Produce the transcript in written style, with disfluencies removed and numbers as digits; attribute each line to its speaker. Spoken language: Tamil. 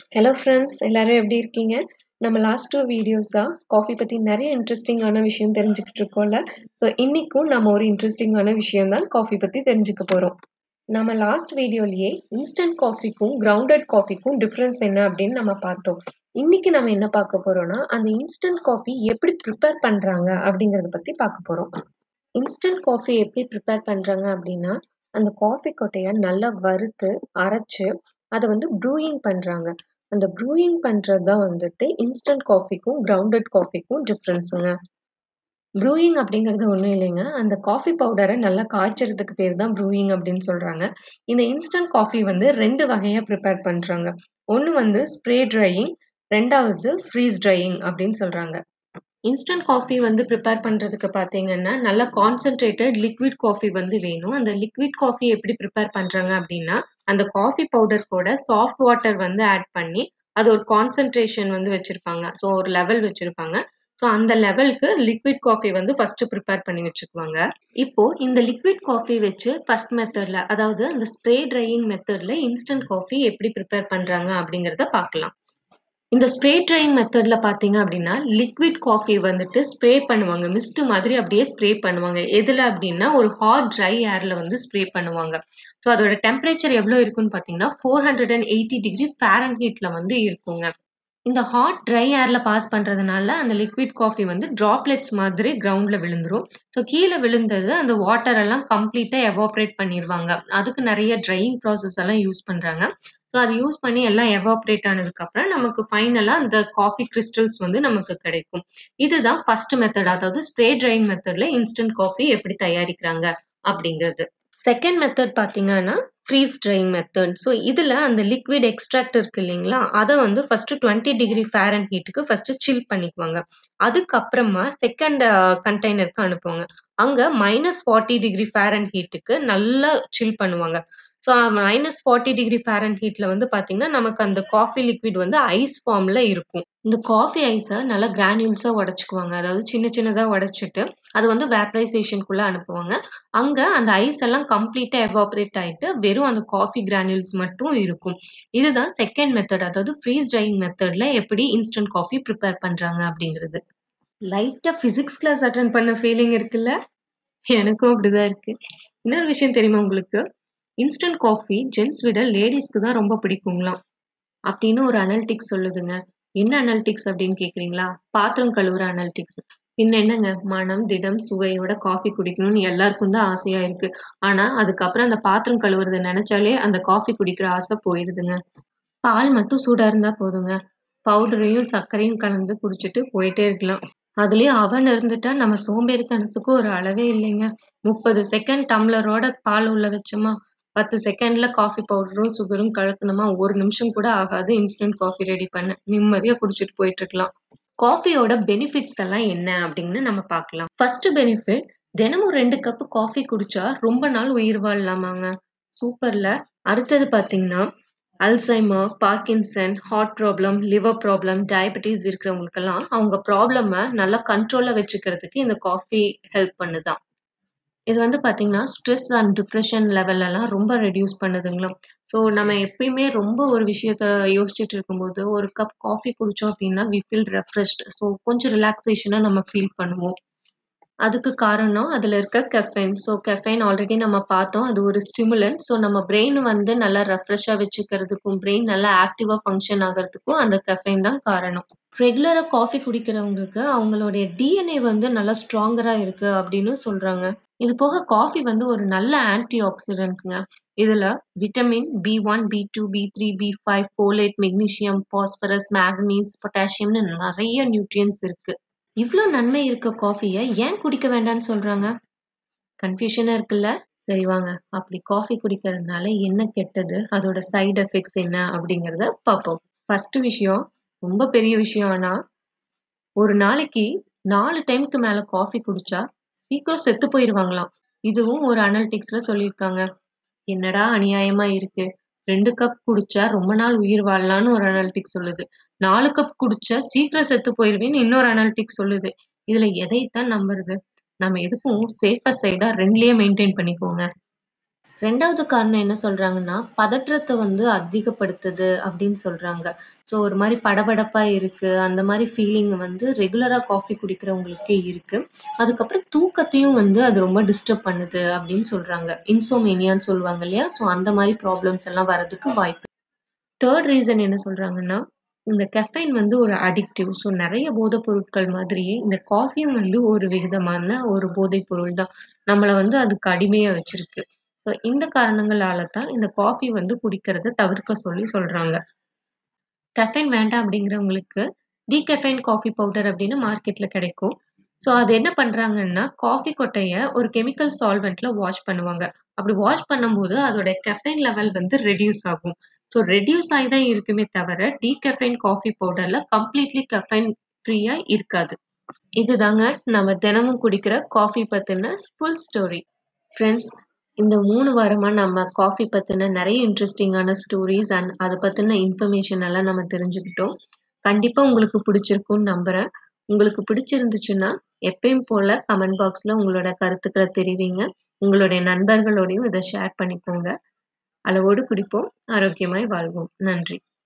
Speaker 1: ஹலோ ஃப்ரெண்ட்ஸ், எல்லாரும் எப்படி இருக்கீங்க? நம்ம லாஸ்ட் 2 வீடியோஸா காஃபி பத்தி நெறைய இன்ட்ரெஸ்டிங்கான விஷயம் தெரிஞ்சுக்கிட்டு இருக்கோம்ல. ஸோ இன்னைக்கும் நம்ம ஒரு இன்ட்ரெஸ்டிங்கான விஷயம் தான் காஃபி பத்தி தெரிஞ்சுக்க போறோம். நம்ம லாஸ்ட் வீடியோலயே இன்ஸ்டன்ட் காஃபிக்கும், கிரவுண்டட் காஃபிக்கும் டிஃபரன்ஸ் என்ன அப்படின்னு நம்ம பார்த்தோம். இன்னைக்கு நம்ம என்ன பார்க்க போறோம்னா, அந்த இன்ஸ்டன்ட் காஃபி எப்படி ப்ரிப்பேர் பண்றாங்க அப்படிங்கறத பத்தி பார்க்க போறோம். இன்ஸ்டன்ட் காஃபி எப்படி ப்ரிப்பேர் பண்றாங்க அப்படின்னா, அந்த காஃபி கொட்டைய நல்லா வறுத்து, அரைச்சு, அத வந்து ப்ரூயிங் பண்றாங்க. அந்த ப்ரூயிங் பண்றது தான் வந்துட்டு இன்ஸ்டன்ட் காஃபிக்கும், கிரவுண்டட் காஃபிக்கும் டிஃபரன்ஸுங்க. ப்ரூயிங் அப்படிங்கிறது ஒண்ணும் இல்லைங்க. அந்த காஃபி பவுடர நல்லா காய்ச்சறதுக்கு பேரு தான் ப்ரூயிங் அப்படின்னு சொல்றாங்க. இந்த இன்ஸ்டன்ட் காஃபி வந்து 2 வகையா ப்ரிப்பேர் பண்றாங்க. ஒண்ணு வந்து ஸ்ப்ரே ட்ரையிங், 2வது ஃப்ரீஸ் ட்ரையிங் அப்படின்னு சொல்றாங்க. இன்ஸ்டன்ட் காஃபி வந்து ப்ரிப்பேர் பண்றதுக்கு பார்த்தீங்கன்னா, நல்லா கான்சன்ட்ரேட்டட் லிக்விட் காஃபி வந்து வேணும். அந்த லிக்விட் காஃபி எப்படி ப்ரிப்பேர் பண்றாங்க அப்படின்னா, அந்த காஃபி பவுடர் கூட சாஃப்ட் வாட்டர் வந்து ஆட் பண்ணி, அது ஒரு கான்சன்ட்ரேஷன் வந்து வச்சிருப்பாங்க. ஸோ ஒரு லெவல் வச்சிருப்பாங்க. ஸோ அந்த லெவலுக்கு லிக்விட் காஃபி வந்து ஃபர்ஸ்ட் ப்ரிப்பேர் பண்ணி வச்சுக்குவாங்க. இப்போ இந்த லிக்விட் காஃபி வச்சு ஃபர்ஸ்ட் மெத்தட்ல, அதாவது அந்த ஸ்ப்ரே ட்ரையிங் மெத்தட்ல இன்ஸ்டன்ட் காஃபி எப்படி ப்ரிப்பேர் பண்றாங்க அப்படிங்கிறத பார்க்கலாம். இந்த ஸ்ப்ரே ட்ரையிங் மெத்தட்ல பார்த்தீங்க அப்படின்னா, லிக்விட் காஃபி வந்துட்டு ஸ்ப்ரே பண்ணுவாங்க. மிஸ்ட் மாதிரி அப்படியே ஸ்ப்ரே பண்ணுவாங்க. எதுல அப்படின்னா, ஒரு ஹாட் ட்ரை ஏர்ல வந்து ஸ்ப்ரே பண்ணுவாங்க. ஸோ அதோட டெம்பரேச்சர் எவ்வளோ இருக்குன்னு பார்த்தீங்கன்னா, 480 டிகிரி ஃபாரன்ஹீட்ல வந்து இருக்குங்க. இந்த ஹாட் ட்ரை ஏர்ல பாஸ் பண்றதுனால அந்த லிக்விட் காஃபி வந்து டிராப்லெட்ஸ் மாதிரி கிரவுண்ட்ல விழுந்துரும். ஸோ கீழ விழுந்தது அந்த வாட்டர் எல்லாம் கம்ப்ளீட்டா எவாப்ரேட் பண்ணிருவாங்க. அதுக்கு நெறைய ட்ரையிங் ப்ராசஸ் எல்லாம் யூஸ் பண்றாங்க. ஸோ அத யூஸ் பண்ணி எல்லாம் எவாப்ரேட் ஆனதுக்கு அப்புறம் நமக்கு ஃபைனலா அந்த காஃபி கிறிஸ்டல்ஸ் வந்து நமக்கு கிடைக்கும். இதுதான் ஃபர்ஸ்ட் மெத்தட். அதாவது ஸ்ப்ரே ட்ரையிங் மெத்தட்ல இன்ஸ்டன்ட் காஃபி எப்படி தயாரிக்கிறாங்க அப்படிங்கிறது. செகண்ட் மெத்தட் பார்த்தீங்கன்னா, ஃப்ரீஸ் ட்ரையிங் மெத்தட். ஸோ இதுல அந்த லிக்விட் எக்ஸ்ட்ராக்ட் இருக்கு இல்லைங்களா? அத வந்து ஃபர்ஸ்ட் 20 டிகிரி ஃபாரன்ஹீட்டுக்கு ஃபர்ஸ்ட் சில் பண்ணிக்குவாங்க. அதுக்கப்புறமா செகண்ட் கண்டெய்னருக்கு அனுப்புவாங்க. அங்க -40 டிகிரி ஃபாரன்ஹீட்டுக்கு நல்லா சில் பண்ணுவாங்க. ஸோ -40 டிகிரி ஃபாரன்ஹீட்ல வந்து பார்த்தீங்கன்னா, நமக்கு அந்த காஃபி லிக்விட் வந்து ஐஸ் ஃபார்ம்ல இருக்கும். இந்த காஃபி ஐஸ நல்லா கிரானியூல்ஸா உடைச்சுக்குவாங்க. அதாவது சின்ன சின்னதா உடைச்சுட்டு, அது வந்து வேப்பரைசேஷன்க்குள்ள அனுப்புவாங்க. அங்க அந்த ஐஸ் எல்லாம் கம்ப்ளீட்டா எவாபரேட் ஆயிட்டு வெறும் அந்த காஃபி கிரானியூல்ஸ் மட்டும் இருக்கும். இதுதான் செகண்ட் மெத்தட். அதாவது ஃப்ரீஸ் ட்ரையிங் மெத்தட்ல எப்படி இன்ஸ்டன்ட் காஃபி ப்ரிப்பேர் பண்றாங்க அப்படிங்கிறது. லைட்டா பிசிக்ஸ் கிளாஸ் அட்டெண்ட் பண்ண ஃபீலிங் இருக்குல்ல? எனக்கும் அப்படிதான் இருக்கு. இன்னொரு விஷயம் தெரியுமா உங்களுக்கு? இன்ஸ்டன்ட் காஃபி ஜென்ஸ் விட லேடீஸ்க்கு தான் ரொம்ப பிடிக்குங்களாம். அப்படின்னு ஒரு அனலிட்டிக்ஸ் சொல்லுதுங்க. என்ன அனலிட்டிக்ஸ் அப்படின்னு கேக்குறீங்களா? பாத்திரம் கழுவுற அனலிட்டிக்ஸ். பின்ன என்னங்க, மனம், திடம், சுவையோட காஃபி குடிக்கணும்னு எல்லாருக்கும் தான் ஆசையா இருக்கு. ஆனா அதுக்கப்புறம் அந்த பாத்திரம் கழுவுறத நினைச்சாலே அந்த காஃபி குடிக்கிற ஆசை போயிருதுங்க. பால் மட்டும் சூடா இருந்தா போதுங்க. பவுடரையும் சர்க்கரையும் கலந்து குடிச்சிட்டு போயிட்டே இருக்கலாம். அதுலயும் அவன் இருந்துட்டா நம்ம சோம்பேறித்தனத்துக்கு ஒரு அளவே இல்லைங்க. 30 செகண்ட் டம்ளரோட பால் உள்ள வச்சோமா, 10 செகண்ட்ல காஃபி பவுடரும் சுகரும் கலக்கணுமா, 1 நிமிஷம் கூட ஆகாது இன்ஸ்டன்ட் காஃபி ரெடி பண்ண. நிம்மதியா குடிச்சிட்டு போயிட்டு இருக்கலாம். காஃபியோட பெனிஃபிட்ஸ் எல்லாம் என்ன அப்படின்னு நம்ம பார்க்கலாம். ஃபர்ஸ்ட் பெனிஃபிட், தினமும் 2 கப் காஃபி குடிச்சா ரொம்ப நாள் உயிர் வாழலாமாங்க. சூப்பர்ல. அடுத்தது பாத்தீங்கன்னா, Alzheimer, Parkinson, heart problem, liver problem, diabetes இருக்கிறவங்களுக்கெல்லாம் அவங்க ப்ராப்ளம நல்லா கண்ட்ரோல்ல வச்சுக்கிறதுக்கு இந்த காஃபி ஹெல்ப் பண்ணுதாம். இது வந்து பார்த்தீங்கன்னா, ஸ்ட்ரெஸ் அண்ட் டிப்ரஷன் லெவல் எல்லாம் ரொம்ப ரெட்யூஸ் பண்ணுதுங்களாம். ஸோ நம்ம எப்பயுமே ரொம்ப ஒரு விஷயத்த யோசிச்சுட்டு இருக்கும்போது, ஒரு கப் காஃபி குடிச்சோம் அப்படின்னா, வி ஃபீல் ரெஃப்ரெஷ்ட். ஸோ கொஞ்சம் ரிலாக்சேஷனா நம்ம ஃபீல் பண்ணுவோம். அதுக்கு காரணம் அதுல இருக்க கெஃபைன். ஸோ கெஃபைன் ஆல்ரெடி நம்ம பார்த்தோம். அது ஒரு ஸ்டிமுலன்ட். ஸோ நம்ம பிரெயின் வந்து நல்லா ரெஃப்ரெஷ்ஷா வச்சுக்கிறதுக்கும், பிரெயின் நல்லா ஆக்டிவா ஃபங்ஷன் ஆகுறதுக்கும் அந்த கெஃபைன் தான் காரணம். ரெகுலரா காஃபி குடிக்கிறவங்களுக்கு அவங்களுடைய டிஎன்ஏ வந்து நல்லா ஸ்ட்ராங்கரா இருக்கு அப்படின்னு சொல்றாங்க. இது போக காஃபி வந்து ஒரு நல்ல ஆன்டி ஆக்சிடென்ட்ங்க. இதுல vitamin B1, B2, B3, B5, folate, magnesium, phosphorus, manganese, பொட்டாசியம்னு நிறைய நியூட்ரியன்ட்ஸ் இருக்கு. இவ்ளோ நன்மை இருக்க காஃபிய ஏன் குடிக்க வேண்டாம்னு சொல்றாங்க? கன்ஃப்யூஷனா இருக்குல்ல? சரி வாங்க, அப்படி காஃபி குடிக்கிறதுனால என்ன கெட்டது? அதோட சைடு எஃபெக்ட்ஸ் என்ன அப்படிங்கிறத பார்ப்போம். ஃபர்ஸ்ட் விஷயம், ரொம்ப பெரிய விஷயம் ஆனா, ஒரு நாளைக்கு 4 டைம்க்கு மேல காஃபி குடிச்சா சீக்கிரம் செத்து போயிருவாங்களாம். இதுவும் ஒரு அனலிட்டிக்ஸ்ல சொல்லியிருக்காங்க. என்னடா அநியாயமா இருக்கு. 2 கப் குடிச்சா ரொம்ப நாள் உயிர் வாழலாம்னு ஒரு அனலிட்டிக்ஸ் சொல்லுது. 4 கப் குடிச்சா சீக்கிரம் செத்து போயிருவேன்னு இன்னொரு அனலிட்டிக்ஸ் சொல்லுது. இதுல எதைத்தான் நம்புறது? நம்ம எதுக்கும் சேஃபர் சைடா 2லயே மெயின்டைன் பண்ணிக்கோங்க. 2வது காரணம் என்ன சொல்றாங்கன்னா, பதற்றத்த வந்து அதிகப்படுத்துது அப்படின்னு சொல்றாங்க. ஸோ ஒரு மாரி படபடப்பா இருக்கு. அந்த மாரி ஃபீலிங் வந்து ரெகுலரா காஃபி குடிக்கிறவங்களுக்கே இருக்கு. அதுக்கப்புறம் தூக்கத்தையும் வந்து அது ரொம்ப டிஸ்டர்ப் பண்ணுது அப்படின்னு சொல்றாங்க. இன்சோமேனியான்னு சொல்லுவாங்க இல்லையா? ஸோ அந்த மாரி ப்ராப்ளம்ஸ் எல்லாம் வரதுக்கு வாய்ப்பு. 3 ரீசன் என்ன சொல்றாங்கன்னா, இந்த கெஃபைன் வந்து ஒரு அடிக்டிவ். ஸோ நெறைய போதைப் பொருட்கள் மாதிரியே இந்த காஃபியும் வந்து ஒரு விதமான ஒரு போதைப் பொருள் தான். நம்மள வந்து அதுக்கு அடிமையா வச்சிருக்கு. ஸோ இந்த காரணங்களால தான் இந்த காஃபி வந்து குடிக்கிறத தவிர்க்க சொல்லி சொல்றாங்க. கெஃபைன் வேண்டாம் அப்படிங்கிறவங்களுக்கு, டீகெஃபைன் காஃபி பவுடர் அப்படின்னு மார்க்கெட்ல கிடைக்கும். ஸோ அது என்ன பண்றாங்கன்னா, காஃபி கொட்டைய ஒரு கெமிக்கல் சால்வென்ட்ல வாஷ் பண்ணுவாங்க. அப்படி வாஷ் பண்ணும்போது அதோட கெஃபைன் லெவல் வந்து ரெட்யூஸ் ஆகும். ஸோ ரெட்யூஸ் ஆயி தான் இருக்குமே தவிர, டீகெஃபைன் காஃபி பவுடர்ல கம்ப்ளீட்லி கெஃபைன் ஃப்ரீயா இருக்காது. இதுதாங்க நம்ம தினமும் குடிக்கிற காஃபி பத்தின ஃபுல் ஸ்டோரி. ஃப்ரெண்ட்ஸ், இந்த 3 வாரமா நம்ம காஃபி பத்தின நெறைய இன்ட்ரஸ்டிங்கான ஸ்டோரீஸ் அண்ட் அத பத்தின இன்ஃபர்மேஷன் எல்லாம் நம்ம தெரிஞ்சுக்கிட்டோம். கண்டிப்பா உங்களுக்கு பிடிச்சிருக்கும்னு நம்புறேன். உங்களுக்கு பிடிச்சிருந்துச்சுன்னா, எப்பயும் போல கமெண்ட் பாக்ஸ்ல உங்களோட கருத்துக்கள தெரிவிங்க. உங்களுடைய நண்பர்களோடையும் இத ஷேர் பண்ணிக்கோங்க. அளவோடு குடிப்போம், ஆரோக்கியமாய் வாழ்வோம். நன்றி.